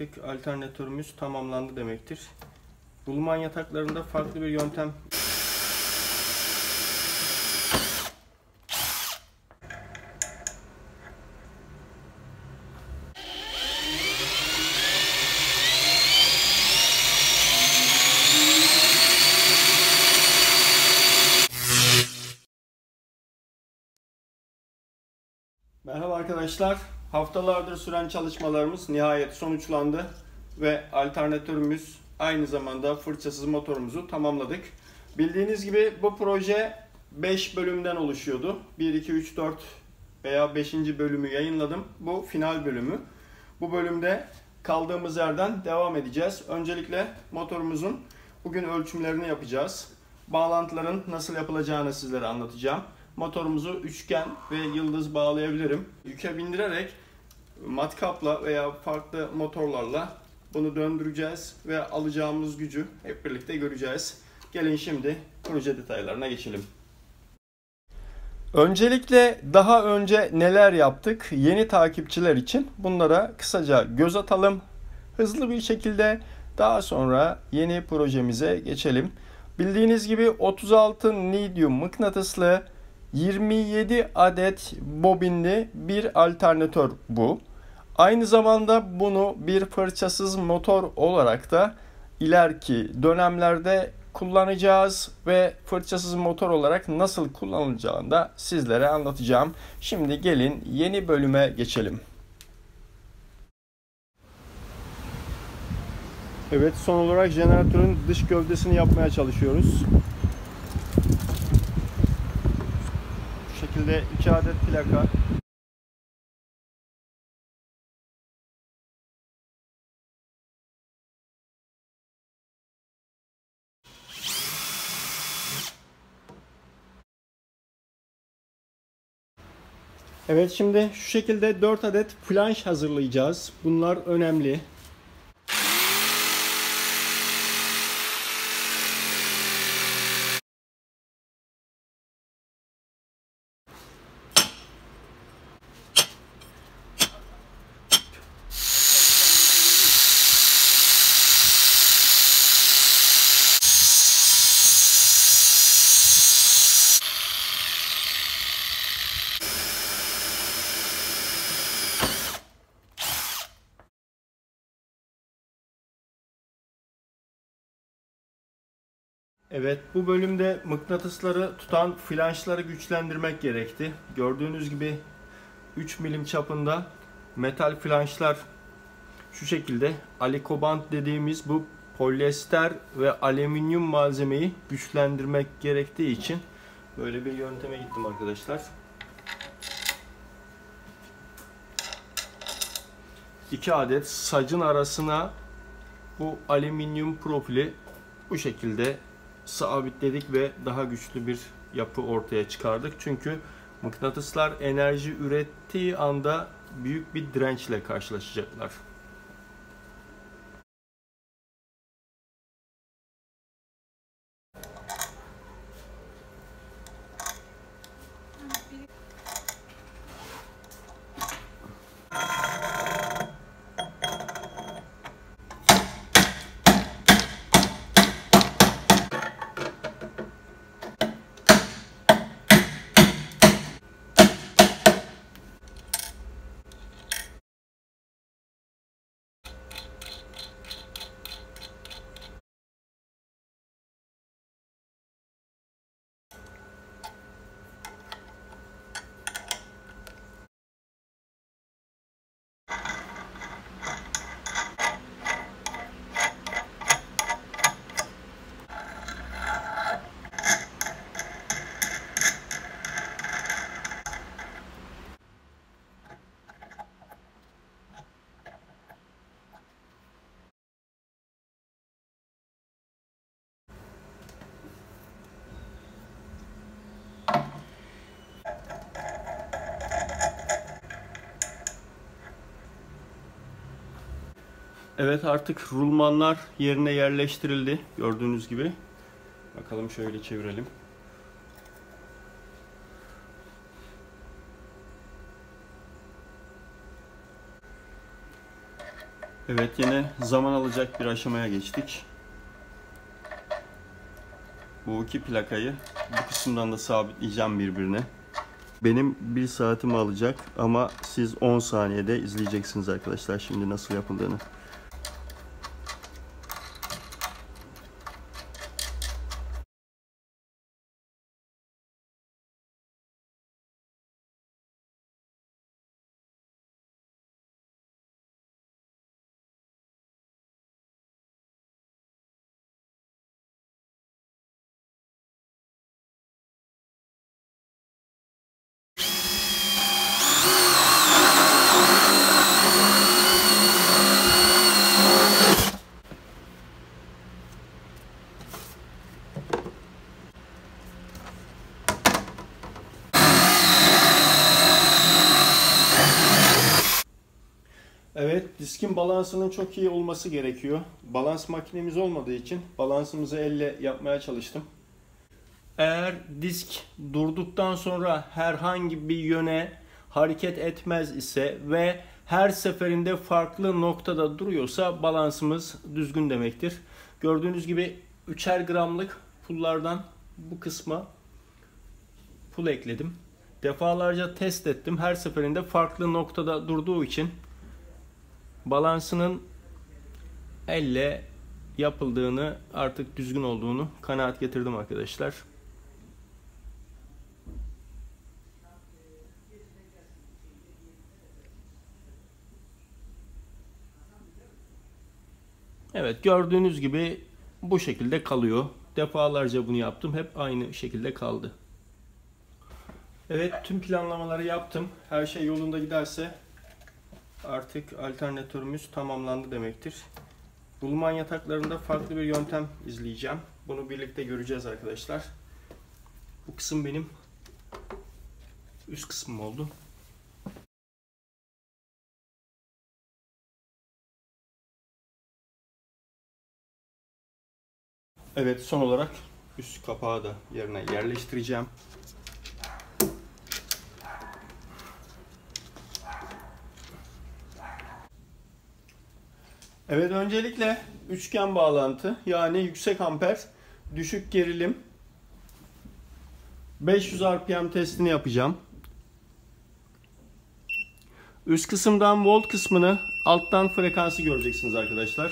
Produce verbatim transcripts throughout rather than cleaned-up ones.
artık alternatörümüz tamamlandı demektir. Rulman yataklarında farklı bir yöntem. Merhaba arkadaşlar. Haftalardır süren çalışmalarımız nihayet sonuçlandı ve alternatörümüz aynı zamanda fırçasız motorumuzu tamamladık. Bildiğiniz gibi bu proje beş bölümden oluşuyordu. bir, iki, üç, dört veya beşinci bölümü yayınladım. Bu final bölümü. Bu bölümde kaldığımız yerden devam edeceğiz. Öncelikle motorumuzun bugün ölçümlerini yapacağız. Bağlantıların nasıl yapılacağını sizlere anlatacağım. Motorumuzu üçgen ve yıldız bağlayabilirim. Yüke bindirerek matkapla veya farklı motorlarla bunu döndüreceğiz ve alacağımız gücü hep birlikte göreceğiz. Gelin şimdi proje detaylarına geçelim. Öncelikle daha önce neler yaptık? Yeni takipçiler için bunlara kısaca göz atalım. Hızlı bir şekilde daha sonra yeni projemize geçelim. Bildiğiniz gibi otuz altı lityum mıknatıslı yirmi yedi adet bobinli bir alternatör bu. Aynı zamanda bunu bir fırçasız motor olarak da ileriki dönemlerde kullanacağız ve fırçasız motor olarak nasıl kullanılacağını da sizlere anlatacağım. Şimdi gelin yeni bölüme geçelim. Evet, son olarak jeneratörün dış gövdesini yapmaya çalışıyoruz. Bu şekilde iki adet plaka. Evet, şimdi şu şekilde dört adet flanş hazırlayacağız. Bunlar önemli. Evet, bu bölümde mıknatısları tutan flanşları güçlendirmek gerekti. Gördüğünüz gibi üç milim çapında metal flanşlar şu şekilde alikoband dediğimiz bu polyester ve alüminyum malzemeyi güçlendirmek gerektiği için böyle bir yönteme gittim arkadaşlar. İki adet sacın arasına bu alüminyum profili bu şekilde sabitledik ve daha güçlü bir yapı ortaya çıkardık. Çünkü mıknatıslar enerji ürettiği anda büyük bir dirençle karşılaşacaklar. Evet, artık rulmanlar yerine yerleştirildi gördüğünüz gibi. Bakalım, şöyle çevirelim. Evet, yine zaman alacak bir aşamaya geçtik. Bu iki plakayı bu kısımdan da sabitleyeceğim birbirine. Benim bir saatimi alacak ama siz on saniyede izleyeceksiniz arkadaşlar şimdi nasıl yapıldığını. Evet, diskin balansının çok iyi olması gerekiyor. Balans makinemiz olmadığı için balansımızı elle yapmaya çalıştım. Eğer disk durduktan sonra herhangi bir yöne hareket etmez ise ve her seferinde farklı noktada duruyorsa balansımız düzgün demektir. Gördüğünüz gibi üçer gramlık pullardan bu kısma pul ekledim. Defalarca test ettim. Her seferinde farklı noktada durduğu için balansının elle yapıldığını, artık düzgün olduğunu kanaat getirdim arkadaşlar. Evet, gördüğünüz gibi bu şekilde kalıyor. Defalarca bunu yaptım. Hep aynı şekilde kaldı. Evet, tüm planlamaları yaptım. Her şey yolunda giderse artık alternatörümüz tamamlandı demektir. Bulman yataklarında farklı bir yöntem izleyeceğim. Bunu birlikte göreceğiz arkadaşlar. Bu kısım benim üst kısmım oldu. Evet, son olarak üst kapağı da yerine yerleştireceğim. Evet, öncelikle üçgen bağlantı, yani yüksek amper, düşük gerilim, beş yüz R P M testini yapacağım. Üst kısımdan volt kısmını, alttan frekansı göreceksiniz arkadaşlar.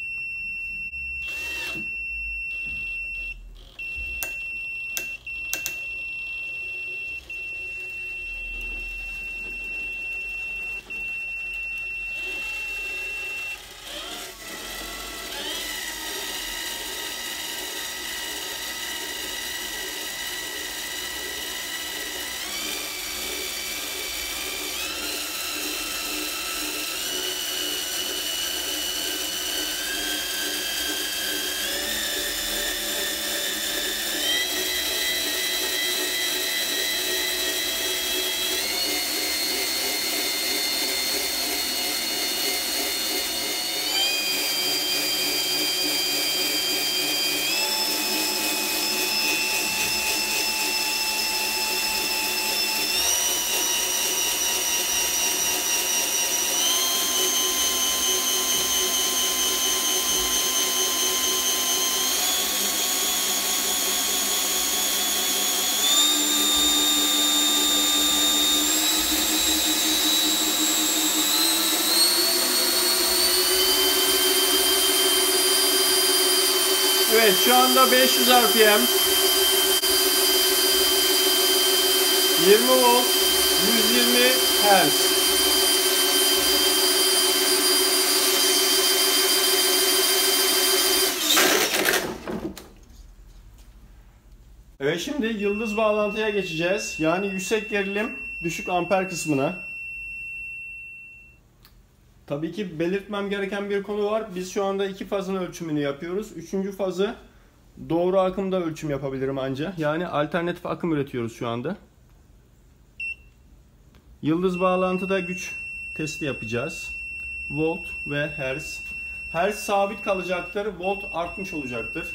Evet, şu anda beş yüz R P M, yirmi volt, yüz yirmi hertz. Evet, şimdi yıldız bağlantıya geçeceğiz. Yani yüksek gerilim, düşük amper kısmına. Tabii ki belirtmem gereken bir konu var. Biz şu anda iki fazın ölçümünü yapıyoruz. Üçüncü fazı doğru akımda ölçüm yapabilirim anca. Yani alternatif akım üretiyoruz şu anda. Yıldız bağlantıda güç testi yapacağız. Volt ve hertz. Hertz sabit kalacaktır. Volt artmış olacaktır.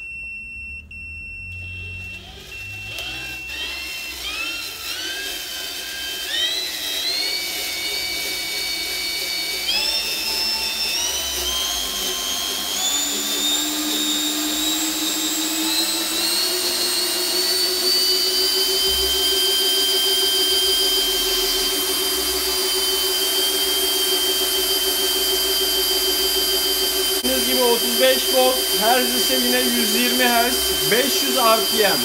otuz beş volt, hertz ise yine yüz yirmi hertz, beş yüz R P M.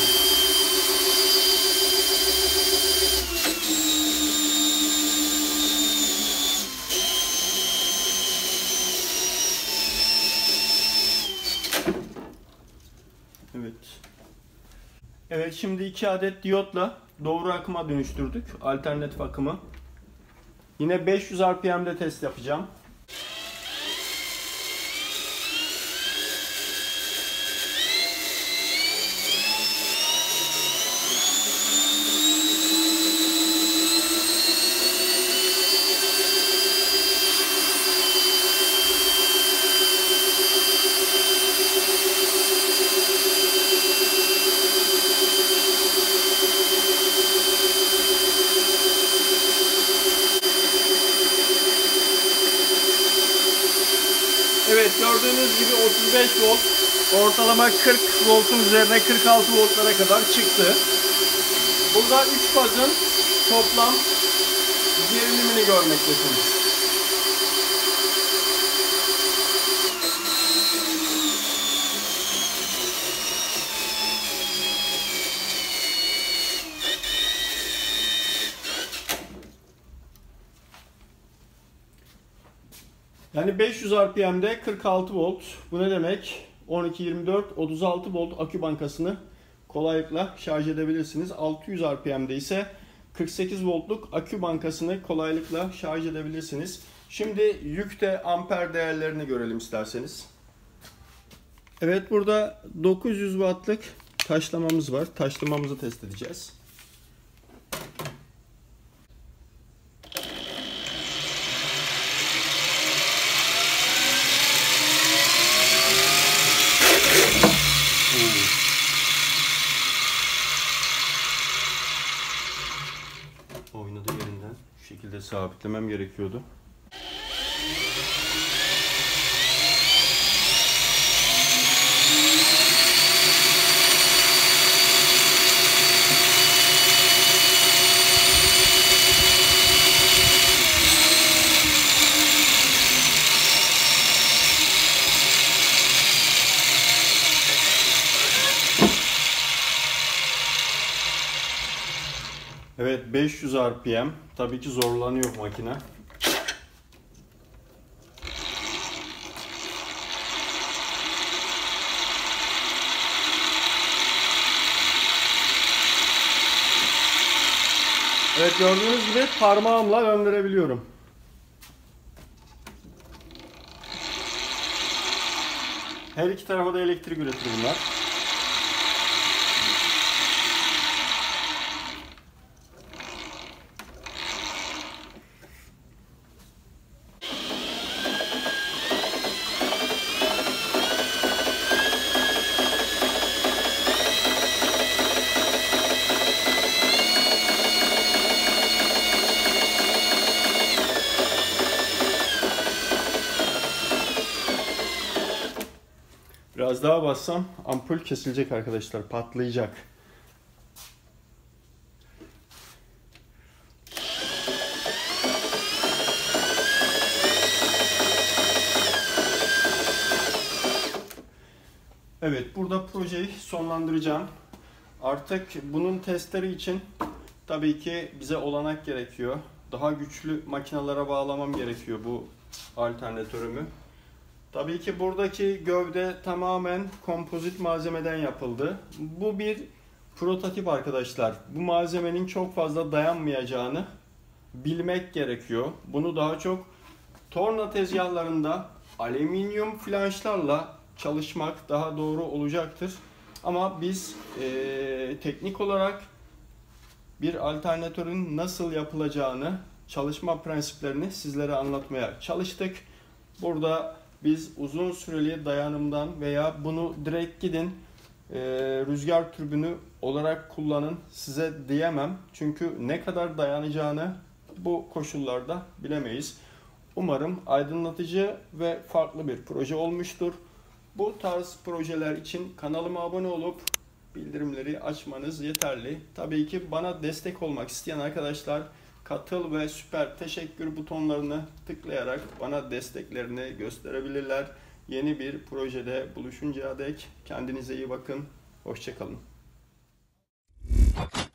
Evet. Evet, şimdi iki adet diyotla doğru akıma dönüştürdük. Alternatif akımı. Yine beş yüz R P M'de test yapacağım. Evet, gördüğünüz gibi otuz beş volt, ortalama kırk voltun üzerine kırk altı voltlara kadar çıktı. Burada üç fazın toplam gerilimini görmektesiniz. Yani beş yüz R P M'de kırk altı volt. Bu ne demek? on iki yirmi dört otuz altı volt akü bankasını kolaylıkla şarj edebilirsiniz. altı yüz R P M'de ise kırk sekiz voltluk akü bankasını kolaylıkla şarj edebilirsiniz. Şimdi yükte amper değerlerini görelim isterseniz. Evet, burada dokuz yüz wattlık taşlamamız var. Taşlamamızı test edeceğiz. Oynadı yerinden. Şu şekilde sabitlemem gerekiyordu. Evet, beş yüz R P M. Tabii ki zorlanıyor makine. Evet, gördüğünüz gibi parmağımla döndürebiliyorum. Her iki tarafa da elektrik üretir bunlar. Biraz daha bassam ampul kesilecek arkadaşlar, patlayacak. Evet, burada projeyi sonlandıracağım. Artık bunun testleri için tabii ki bize olanak gerekiyor. Daha güçlü makinalara bağlamam gerekiyor bu alternatörümü. Tabii ki buradaki gövde tamamen kompozit malzemeden yapıldı. Bu bir prototip arkadaşlar. Bu malzemenin çok fazla dayanmayacağını bilmek gerekiyor. Bunu daha çok torna tezgahlarında alüminyum flanşlarla çalışmak daha doğru olacaktır. Ama biz e, teknik olarak bir alternatörün nasıl yapılacağını, çalışma prensiplerini sizlere anlatmaya çalıştık. Burada biz uzun süreli dayanımdan veya bunu direkt gidin e, rüzgar türbünü olarak kullanın size diyemem. Çünkü ne kadar dayanacağını bu koşullarda bilemeyiz. Umarım aydınlatıcı ve farklı bir proje olmuştur. Bu tarz projeler için kanalıma abone olup bildirimleri açmanız yeterli. Tabii ki bana destek olmak isteyen arkadaşlar katıl ve süper teşekkür butonlarını tıklayarak bana desteklerini gösterebilirler. Yeni bir projede buluşuncaya dek kendinize iyi bakın. Hoşça kalın.